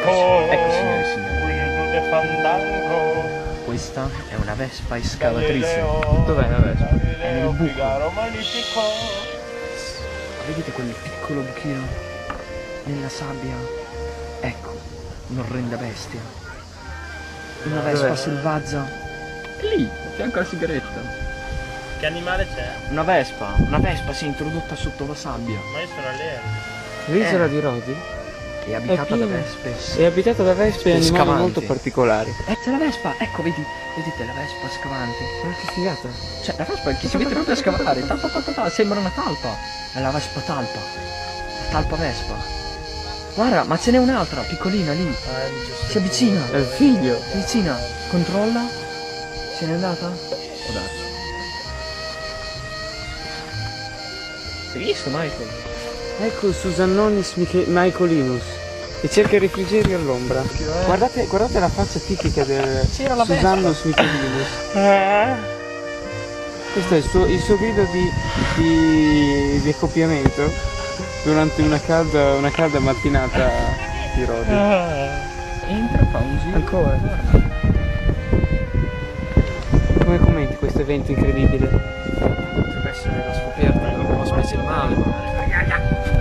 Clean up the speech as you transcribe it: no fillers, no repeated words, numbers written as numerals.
Ecco signori e signori, questa è una vespa escavatrice. Dov'è la Vespa? È nel buco. Vedete quel piccolo buchino nella sabbia? Ecco, un'orrenda bestia. Una vespa selvaggia. Lì, a fianco alla sigaretta. Che animale c'è? Una vespa si è introdotta sotto la sabbia. Ma io sono allergico. L'isola di Rodi È abitata da piena. vespe. è abitata da vespe e animali Scavanti. molto particolari. C'è la vespa, ecco, vedete la vespa scavante. Ma che figata. Cioè, la vespa che si mette proprio a scavare. Sembra una talpa. È la vespa talpa. La talpa vespa. Guarda, ma ce n'è un'altra, piccolina lì. Si avvicina. È il figlio. Si avvicina. Controlla. Se n'è andata? Può darsi. Hai visto, Michael? Ecco Susannonis Michaelinus che cerca i refrigeri all'ombra. Guardate la faccia tipica del C'era la Susannus Michaelinus. Questo è il suo grido di accoppiamento durante una calda mattinata di Rodi. Entra, fa un giro. Ancora. Come commenti questo evento incredibile? Potrebbe essere la scoperta della nuova specie di male.